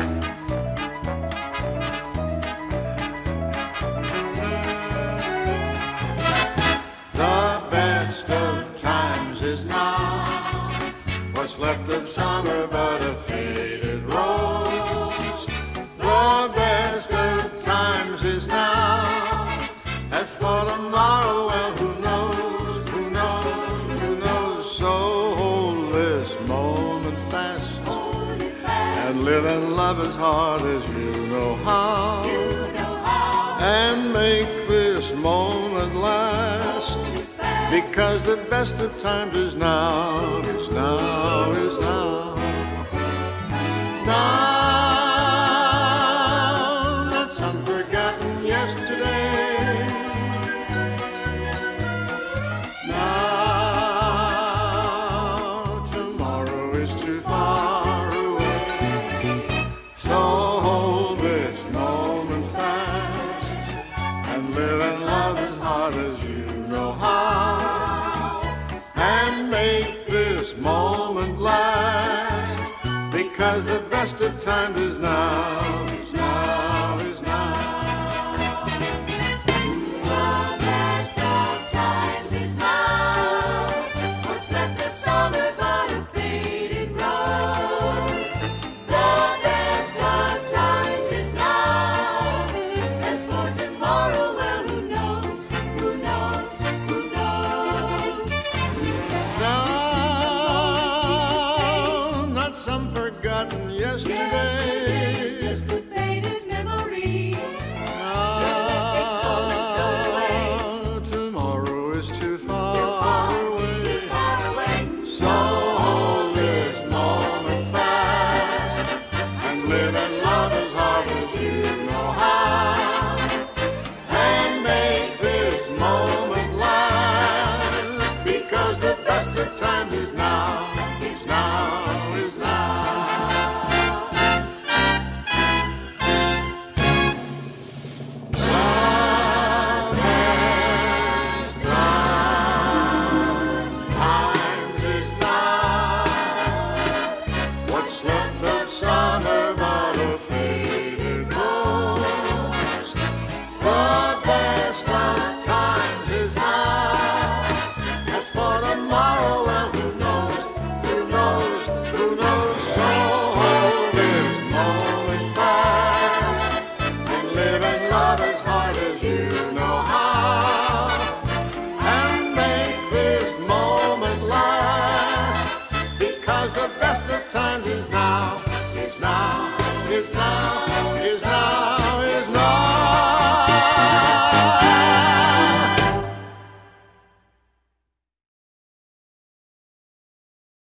What's left of summer but a faded rose? The best of times is now. As for tomorrow, well, who knows, who knows, who knows? So hold this moment fast, and live and love as hard as you know how, and make this moment last. Because the best of times is now, is now, is now. Now, not some forgotten yesterday. Now, tomorrow is too far away. So hold this moment fast, and live and love as hard as you know how. Make this moment last, because the best of times is now, is now, is now. The best of times is now. What's left of summer but a faded rose? The best of times is now. As for tomorrow, well, who knows, who knows, who knows? Some forgotten